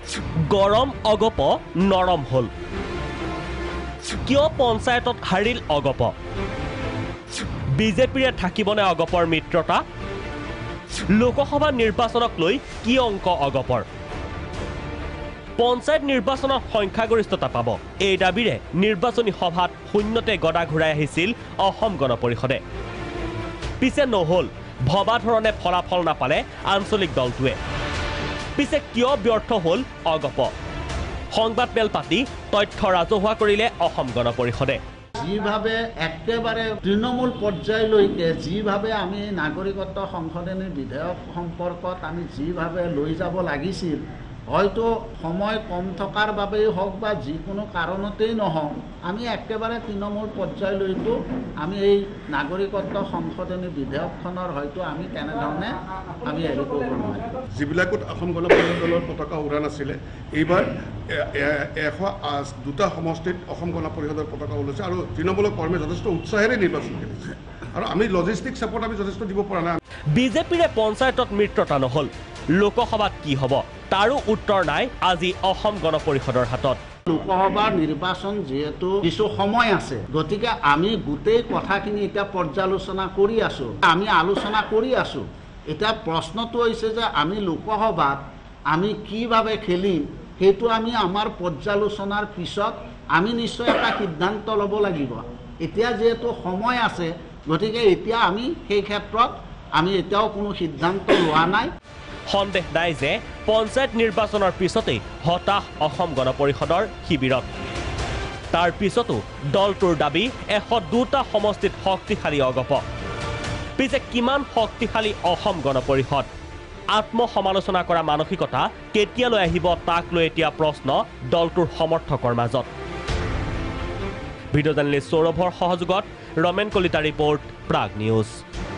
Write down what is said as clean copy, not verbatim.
গৰম অগপ নৰম হল কিয় পঞ্চায়তত হাৰিল অগপ বিজেপিৰে থাকিবনে অগপৰ মিত্ৰতা লোকসভা নিৰ্বাচনক লৈ কি অংক অগপৰ পঞ্চায়ত নিৰ্বাচনত সংখ্যাগৰিষ্ঠতা পাব এই দাবীৰে নিৰ্বাচনী সভাত শূন্যতে গদা ঘূৰাই আহিছিল অসম গণ পৰিষদে পিছে নহল ভবা ধৰণে ফলাফল নাপালে আঞ্চলিক দলটোৱে পিছে কিয় ব্যৰ্থ হল অগপ সংবাদ মেল পাতি তথ্য ৰাজহুৱা কৰিলে অসম গণ পৰিষদে যেভাবে একেবারে তৃণমূল পর্যায়লৈকে যেভাবে আমি নাগরিকত্ব সংশোধনী বিধেয়ক সম্পর্কত আমি যেভাবে লৈ যাব লাগিছিল হয়তো সময় কম থকাৰ বাবেই হোক বা যিকোনো কাৰণতেই নহওক আমি একেবাৰে তৃণমূল পৰ্যায়লৈতো আমি এই নাগৰিকত্ব সংশোধনী বিধেয়কখনৰ হয়তো আমি তেনেধৰণে আমি হেৰি কৰিব নোৱাৰিম যিবিলাকত অসম গণ পৰিষদৰ পতাকা উৰা নাছিলে এইবাৰ 102টা সমষ্টিত অসম গণ পৰিষদৰ পতাকা ওলাইছে আৰু তৃণমূলৰ কৰ্মী যথেষ্ট উৎসাহেৰে নিৰ্বাচন কৰিছে আৰু আমি লজিষ্টিক ছাপোৰ্ট আমি যথেষ্ট দিব পৰা নাই বিজেপিৰে পঞ্চায়তত মিত্ৰতা নহল লোকসভাত কি হ'ব তাৰো উত্তৰ নাই আজি অসম গণ পৰিষদৰ হাতত লোকসভাৰ নিৰ্বাচন যেহেতু কিছু সময় আছে গতিকে আমি গোটেই কথাখিনি এতিয়া পৰ্যালোচনা কৰি আছো আমি আলোচনা কৰি আছো এটা প্ৰশ্নটো হৈছে যে আমি লোকসভাত আমি কিভাৱে খেলিম সেইটো আমি আমাৰ পৰ্যালোচনাৰ পিছত আমি নিশ্চয় এটা সিদ্ধান্ত ল'ব লাগিব এতিয়া যেহেতু সময় আছে গতিকে এতিয়া আমি সেই ক্ষেত্ৰত আমি এতিয়াও কোনো সিদ্ধান্ত লোৱা নাই সন্দেহ নাই যে পঞ্চায়ত নিৰ্বাচনৰ পিছতেই হতাশ অসম গণ পৰিষদৰ শিবিৰত তাৰ পিছতো দলটোৰ দাবী 102টা সমষ্টিত শক্তিশালী অগপ পিছে কিমান শক্তিশালী অসম গণ পৰিষদ আত্মসমালোচনা কৰা মানসিকতা কেতিয়ালৈ আহিব তাক লৈ এতিয়া প্ৰশ্ন দলটোৰ সমৰ্থকৰ মাজত ভিডিঅ' জাৰ্নেলিষ্ট সৌৰভৰ সহযোগত ৰমেন কলিতা ৰিপৰ্ট প্ৰাগ নিউজ